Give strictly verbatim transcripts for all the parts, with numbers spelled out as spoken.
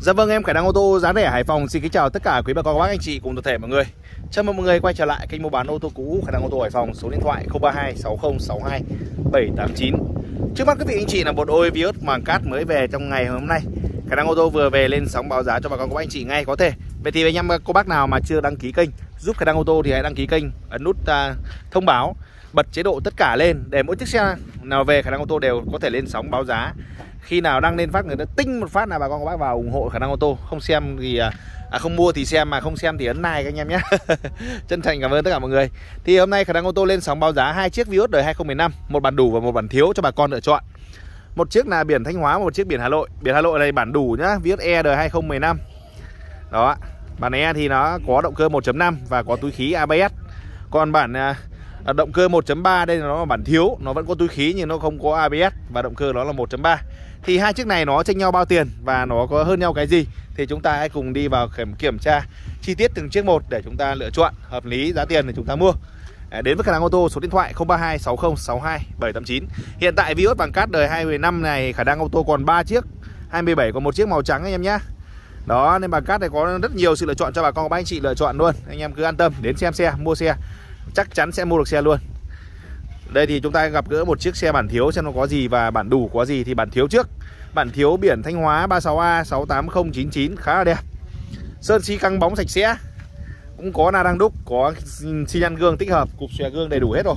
Dạ vâng, em Khải Đăng ô tô giá rẻ Hải Phòng xin kính chào tất cả quý bà con các bác anh chị cùng toàn thể mọi người. Chào mừng mọi người quay trở lại kênh mua bán ô tô cũ Khải Đăng ô tô Hải Phòng, số điện thoại không ba hai sáu không sáu hai bảy tám chín. Trước mắt quý vị anh chị là một đôi Vios màng cát mới về trong ngày hôm nay. Khải Đăng ô tô vừa về lên sóng báo giá cho bà con các bác anh chị ngay có thể. Vậy thì anh em cô bác nào mà chưa đăng ký kênh giúp Khải Đăng ô tô thì hãy đăng ký kênh, ấn nút uh, thông báo, bật chế độ tất cả lên để mỗi chiếc xe nào về Khải Đăng ô tô đều có thể lên sóng báo giá. Khi nào đăng lên phát người ta tinh một phát là bà con các bác vào ủng hộ Khải Đăng ô tô. Không xem thì à, không mua thì xem, mà không xem thì ấn like các anh em nhé. Chân thành cảm ơn tất cả mọi người. Thì hôm nay Khải Đăng ô tô lên sóng báo giá hai chiếc Vios đời hai không một năm, một bản đủ và một bản thiếu cho bà con lựa chọn. Một chiếc là biển Thanh Hóa, một chiếc biển Hà Nội. Biển Hà Nội này bản đủ nhá, Vios E đời hai không một năm. Đó, bản E thì nó có động cơ một chấm năm và có túi khí a bê ét. Còn bản à, động cơ một chấm ba đây là nó là bản thiếu, nó vẫn có túi khí nhưng nó không có a bê ét và động cơ nó là một chấm ba. Thì hai chiếc này nó chênh nhau bao tiền và nó có hơn nhau cái gì thì chúng ta hãy cùng đi vào kiểm tra chi tiết từng chiếc một để chúng ta lựa chọn hợp lý giá tiền để chúng ta mua. Đến với Khải Đăng ô tô số điện thoại không ba hai sáu không sáu hai bảy tám chín. Hiện tại Vios bằng cát đời hai mươi năm này Khải Đăng ô tô còn ba chiếc, hai mươi bảy còn một chiếc màu trắng anh em nhé. Đó, nên bằng cát này có rất nhiều sự lựa chọn cho bà con các anh chị lựa chọn luôn. Anh em cứ an tâm đến xem xe, mua xe chắc chắn sẽ mua được xe luôn. Đây thì chúng ta gặp gỡ một chiếc xe bản thiếu xem nó có gì và bản đủ có gì. Thì bản thiếu trước, bản thiếu biển Thanh Hóa ba sáu A sáu tám không chín chín khá là đẹp. Sơn xi căng bóng sạch sẽ, cũng có la răng đúc, có xi nhan gương tích hợp, cụp xòe gương đầy đủ hết rồi.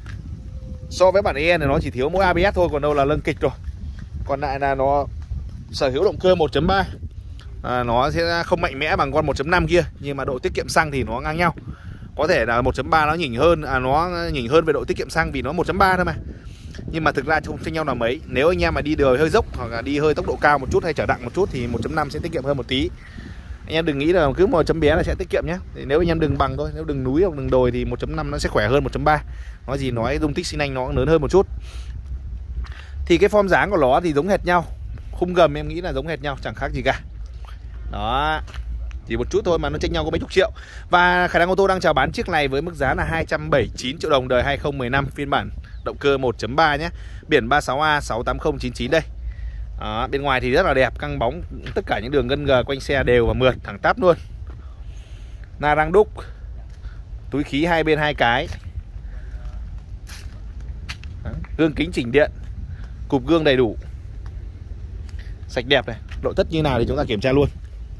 So với bản E này nó chỉ thiếu mỗi a bê ét thôi, còn đâu là lâng kịch rồi. Còn lại là nó sở hữu động cơ một chấm ba, à, nó sẽ không mạnh mẽ bằng con một chấm năm kia, nhưng mà độ tiết kiệm xăng thì nó ngang nhau. Có thể là một chấm ba nó nhỉnh hơn, à, nó nhỉnh hơn về độ tiết kiệm xăng vì nó một chấm ba thôi mà. Nhưng mà thực ra không chênh nhau là mấy. Nếu anh em mà đi đường hơi dốc hoặc là đi hơi tốc độ cao một chút hay chở nặng một chút thì một chấm năm sẽ tiết kiệm hơn một tí. Anh em đừng nghĩ là cứ một chấm bé là sẽ tiết kiệm nhé. Thì nếu anh em đừng bằng thôi, nếu đừng núi hoặc đừng đồi thì một chấm năm nó sẽ khỏe hơn một chấm ba. Nói gì nói dung tích xi nanh nó cũng lớn hơn một chút. Thì cái form dáng của nó thì giống hệt nhau. Khung gầm em nghĩ là giống hệt nhau, chẳng khác gì cả. Đó, chỉ một chút thôi mà nó chênh nhau có mấy chục triệu. Và Khải Đăng ô tô đang chào bán chiếc này với mức giá là hai trăm bảy mươi chín triệu đồng đời hai không một năm, phiên bản động cơ một chấm ba nhé. Biển ba sáu A sáu tám không chín chín đây. Đó, bên ngoài thì rất là đẹp, căng bóng, tất cả những đường gân gờ quanh xe đều và mượt, thẳng tắp luôn. La răng đúc, túi khí hai bên hai cái. Đó, gương kính chỉnh điện, cụp gương đầy đủ, sạch đẹp này. Nội thất như nào thì chúng ta kiểm tra luôn.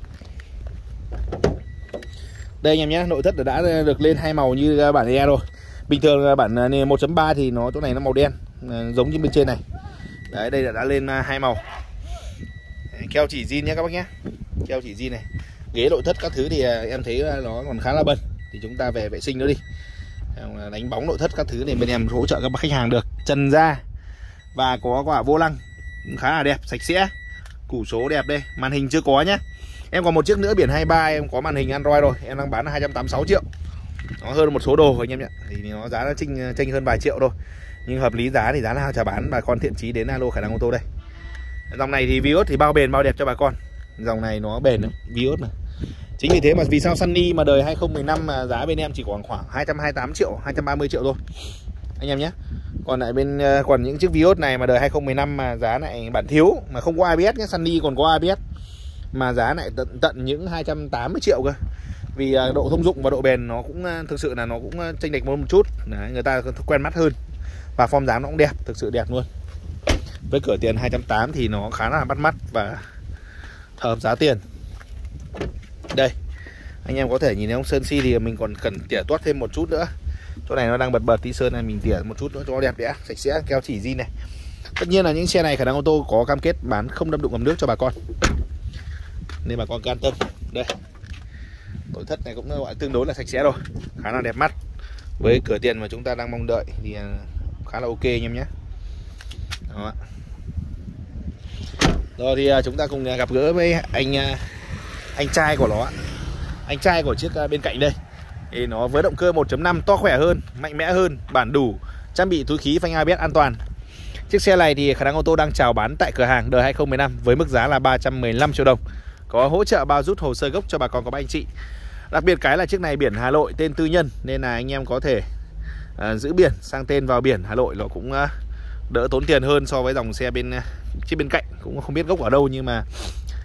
Đây anh em nhé, nội thất đã được lên hai màu như bản E rồi. Bình thường bản một chấm ba thì nó chỗ này nó màu đen giống như bên trên này. Đấy, đây là đã lên hai màu. Keo chỉ zin nhé các bác nhé. Keo chỉ zin này. Ghế nội thất các thứ thì em thấy nó còn khá là bẩn, thì chúng ta về vệ sinh nó đi. Đánh bóng nội thất các thứ thì bên em hỗ trợ các khách hàng được. Trần da và có quả vô lăng khá là đẹp, sạch sẽ. Củ số đẹp đây, màn hình chưa có nhé. Em còn một chiếc nữa biển hai ba, em có màn hình Android rồi, em đang bán là hai trăm tám mươi sáu triệu. Nó hơn một số đồ anh em nhé. Thì nó giá nó chênh chênh hơn vài triệu thôi. Nhưng hợp lý giá thì giá nào chào bán, bà con thiện chí đến alo Khải Đăng ô tô đây. Dòng này thì Vios thì bao bền bao đẹp cho bà con. Dòng này nó bền lắm, Vios mà. Chính vì thế mà vì sao Sunny mà đời hai không một năm mà giá bên em chỉ khoảng khoảng hai trăm hai mươi tám triệu, hai trăm ba mươi triệu thôi anh em nhé. Còn lại bên còn những chiếc Vios này mà đời hai không một năm mà giá lại bản thiếu mà không có a bê ét nhé, Sunny còn có a bê ét mà giá lại tận tận những hai trăm tám mươi triệu cơ. Vì độ thông dụng và độ bền nó cũng thực sự là nó cũng chênh lệch một chút. Đấy, người ta quen mắt hơn. Và form dáng nó cũng đẹp, thực sự đẹp luôn. Với cửa tiền hai trăm tám mươi thì nó khá là bắt mắt và hợp giá tiền. Đây, anh em có thể nhìn thấy ông sơn xi thì mình còn cần tỉa tuốt thêm một chút nữa. Chỗ này nó đang bật bật tí sơn này, mình tỉa một chút nữa cho nó đẹp đẽ, sạch sẽ, keo chỉ zin này. Tất nhiên là những xe này Khải Đăng ô tô có cam kết bán không đâm đụng ngầm nước cho bà con, nên bà con cứ an tâm. Đây, nội thất này cũng gọi tương đối là sạch sẽ rồi, khá là đẹp mắt. Với cửa tiền mà chúng ta đang mong đợi thì khá là ok anh em nhé. Đó. Rồi thì chúng ta cùng gặp gỡ với anh anh trai của nó, anh trai của chiếc bên cạnh đây. Thì nó với động cơ một chấm năm to khỏe hơn, mạnh mẽ hơn, bản đủ, trang bị túi khí phanh a bê ét an toàn. Chiếc xe này thì Khải Đăng ô tô đang chào bán tại cửa hàng đời hai không một năm với mức giá là ba trăm mười lăm triệu đồng. Có hỗ trợ bao rút hồ sơ gốc cho bà con các anh chị. Đặc biệt cái là chiếc này biển Hà Nội tên tư nhân, nên là anh em có thể à, giữ biển sang tên vào biển Hà Nội, nó cũng à, đỡ tốn tiền hơn so với dòng xe bên chiếc bên cạnh. Cũng không biết gốc ở đâu nhưng mà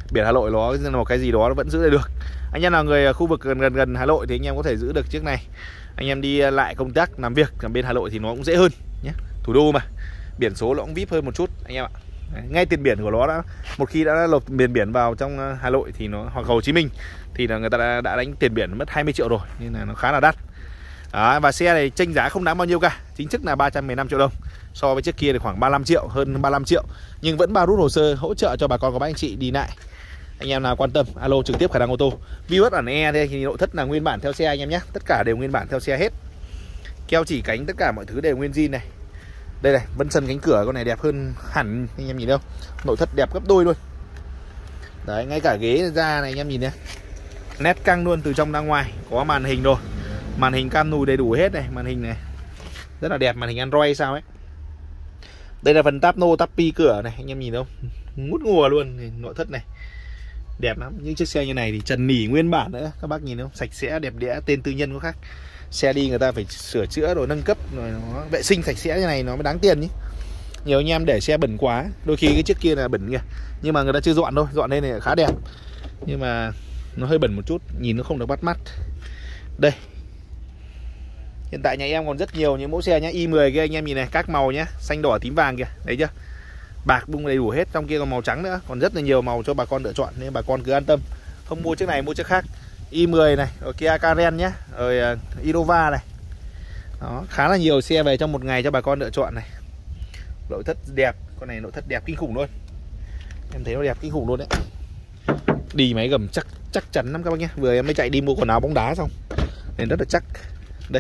biển Hà Nội nó là một cái gì đó nó vẫn giữ được. Anh em nào người ở khu vực gần gần gần Hà Nội thì anh em có thể giữ được chiếc này. Anh em đi lại công tác làm việc ở bên Hà Nội thì nó cũng dễ hơn nhé. Thủ đô mà, biển số nó cũng vip hơn một chút anh em ạ. Ngay tiền biển của nó đã, một khi đã lột biển biển vào trong Hà Nội thì nó, hoặc Hồ Chí Minh thì là người ta đã, đã đánh tiền biển mất hai mươi triệu rồi, nên là nó khá là đắt. Đó, và xe này chênh giá không đáng bao nhiêu cả, chính thức là ba trăm mười lăm triệu đồng. So với chiếc kia thì khoảng ba mươi lăm triệu, hơn ba mươi lăm triệu. Nhưng vẫn bao rút hồ sơ hỗ trợ cho bà con của bác anh chị đi lại. Anh em nào quan tâm alo trực tiếp Khả Năng Ô Tô. Vios bản E đây thì nội thất là nguyên bản theo xe anh em nhé, tất cả đều nguyên bản theo xe hết. Keo chỉ cánh tất cả mọi thứ đều nguyên zin này. Đây này, vân sân cánh cửa con này đẹp hơn hẳn, anh em nhìn thấy không? Nội thất đẹp gấp đôi luôn. Đấy, ngay cả ghế da này anh em nhìn nhé, nét căng luôn từ trong ra ngoài. Có màn hình rồi, màn hình cam nùi đầy đủ hết này, màn hình này rất là đẹp, màn hình Android sao ấy. Đây là phần táp nô táp pi cửa này, anh em nhìn thấy không? Ngút ngùa luôn, nội thất này đẹp lắm. Những chiếc xe như này thì trần nỉ nguyên bản nữa, các bác nhìn thấy không? Sạch sẽ đẹp đẽ, tên tư nhân có khác. Xe đi người ta phải sửa chữa rồi nâng cấp rồi nó vệ sinh sạch sẽ như này nó mới đáng tiền nhỉ. Nhiều anh em để xe bẩn quá, đôi khi cái chiếc kia là bẩn kìa, nhưng mà người ta chưa dọn thôi, dọn lên này khá đẹp, nhưng mà nó hơi bẩn một chút, nhìn nó không được bắt mắt. Đây, hiện tại nhà em còn rất nhiều những mẫu xe nhá, i mười kia anh em nhìn này, các màu nhá, xanh đỏ tím vàng kìa, thấy chưa? Bạc bung đầy đủ hết, trong kia còn màu trắng nữa, còn rất là nhiều màu cho bà con lựa chọn, nên bà con cứ an tâm, không mua chiếc này mua chiếc khác. i mười này, ở Kia Karen nhá, rồi uh, Innova này. Đó, khá là nhiều xe về trong một ngày cho bà con lựa chọn này. Nội thất đẹp, con này nội thất đẹp kinh khủng luôn. Em thấy nó đẹp kinh khủng luôn đấy. Đi máy gầm chắc chắc chắn lắm các bác nhé. Vừa em mới chạy đi mua quần áo bóng đá xong nên rất là chắc. Đây,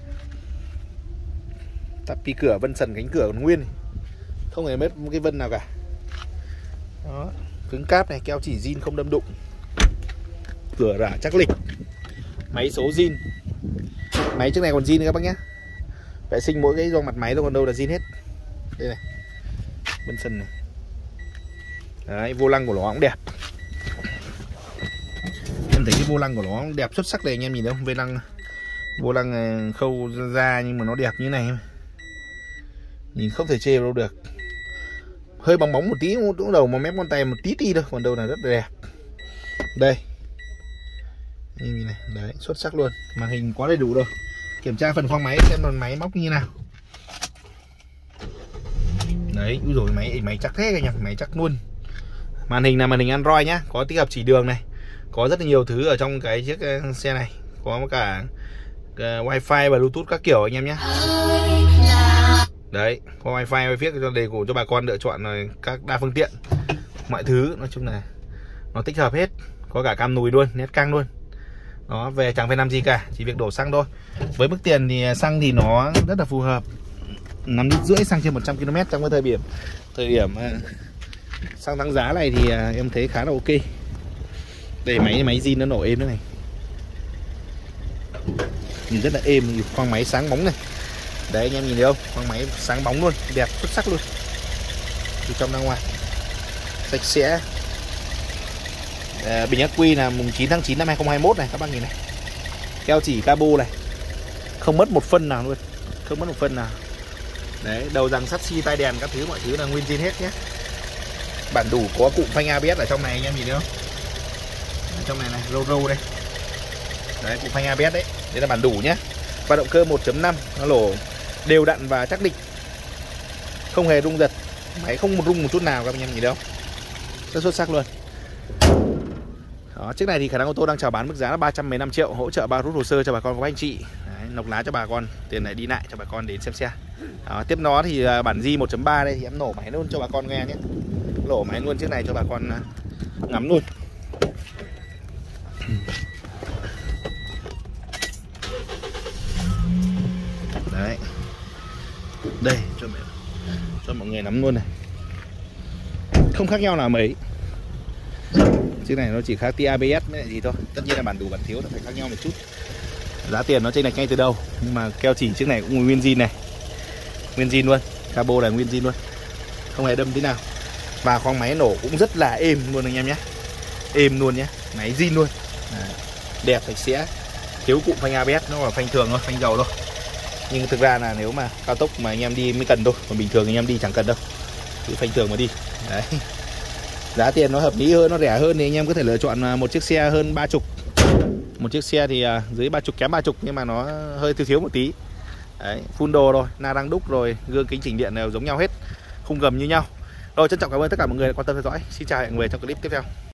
tắp pi cửa, vân sần cánh cửa còn nguyên, không hề mất một cái vân nào cả. Đó, cứng cáp này, keo chỉ zin không đâm đụng, cửa rả chắc lịch, máy số zin. Máy chiếc này còn zin các bác nhé. Vệ sinh mỗi cái gương mặt máy thôi, còn đâu là zin hết. Đây này, vân sần này. Đấy, vô lăng của nó cũng đẹp. Em thấy cái vô lăng của nó cũng đẹp xuất sắc này, anh em nhìn thấy không? Vô lăng, vô lăng khâu ra nhưng mà nó đẹp như này, nhìn không thể chê đâu được. Hơi bóng bóng một tí, cũng đầu mà mép ngón tay một tí tí thôi, còn đâu là rất là đẹp. Đây, nhìn này, đấy, xuất sắc luôn. Màn hình quá đầy đủ rồi. Kiểm tra phần khoang máy xem phần máy móc như nào. Đấy, úi rồi máy máy chắc thế cả nhỉ, máy chắc luôn. Màn hình là màn hình Android nhá, có tích hợp chỉ đường này, có rất là nhiều thứ ở trong cái chiếc xe này, có cả uh, wifi và bluetooth các kiểu anh em nhé. Đấy, có wifi wifi cho đầy đủ cho bà con lựa chọn rồi, các đa phương tiện, mọi thứ nói chung là nó tích hợp hết, có cả cam nùi luôn, nét căng luôn. Đó, về chẳng phải làm gì cả, chỉ việc đổ xăng thôi. Với mức tiền thì xăng thì nó rất là phù hợp, năm lít rưỡi xăng trên một trăm ki lô mét trong cái thời điểm thời điểm xăng tăng giá này thì em thấy khá là ok. Đây, máy máy zin nó nổ êm nữa này, nhìn rất là êm, khoang máy sáng bóng này. Đấy anh em nhìn thấy không, khoang máy sáng bóng luôn, đẹp xuất sắc luôn, từ trong ra ngoài sạch sẽ. À, bình ắc quy là mùng chín tháng chín năm hai không hai mốt này các bác nhìn này, keo chỉ cabo này, không mất một phân nào luôn, không mất một phân nào. Đấy, đầu rằng sắt xi, tai đèn các thứ mọi thứ là nguyên zin hết nhé. Bản đủ có cụm phanh a bê ét ở trong này anh em nhìn thấy không, ở trong này này, râu râu đây. Đấy, cụm phanh a bê ét đấy, đây là bản đủ nhé. Và động cơ một chấm năm nó nổ đều đặn và chắc định, không hề rung giật, máy không một rung một chút nào các anh em nhìn thấy không, rất xuất sắc luôn. Đó, chiếc này thì Khả Năng Ô Tô đang chào bán mức giá là ba trăm mười lăm triệu, hỗ trợ bao rút hồ sơ cho bà con của anh chị. Đấy, nộp lá cho bà con, tiền này đi lại cho bà con đến xem xe. Đó, tiếp nó thì bản G một chấm ba đây thì em nổ máy luôn cho bà con nghe nhé, nổ máy luôn chiếc này cho bà con ngắm luôn. Đấy, đây cho mọi, cho mọi người nắm luôn này, không khác nhau nào mấy. Chiếc này nó chỉ khác tí a bê ét với lại gì thôi, tất nhiên là bản đủ bản thiếu nó phải khác nhau một chút. Giá tiền nó chênh lệch ngay từ đầu, nhưng mà keo chỉ chiếc này cũng nguyên zin này, nguyên zin luôn, cabo là nguyên zin luôn, không hề đâm tí nào. Và khoang máy nổ cũng rất là êm luôn anh em nhé, êm luôn nhé, máy zin luôn. À, đẹp sạch sẽ, thiếu cụm phanh a bê ét, nó là phanh thường thôi, phanh dầu thôi. Nhưng thực ra là nếu mà cao tốc mà anh em đi mới cần thôi, còn bình thường anh em đi chẳng cần đâu, cứ phanh thường mà đi. Đấy, Giá tiền nó hợp lý hơn, nó rẻ hơn thì anh em có thể lựa chọn một chiếc xe hơn ba chục. Một chiếc xe thì dưới ba chục kém ba chục nhưng mà nó hơi thiếu thiếu một tí. Đấy, full đồ rồi, na răng đúc rồi, gương kính chỉnh điện đều giống nhau hết, khung gầm như nhau. Rồi, trân trọng cảm ơn tất cả mọi người đã quan tâm theo dõi. Xin chào và hẹn gặp lại trong clip tiếp theo.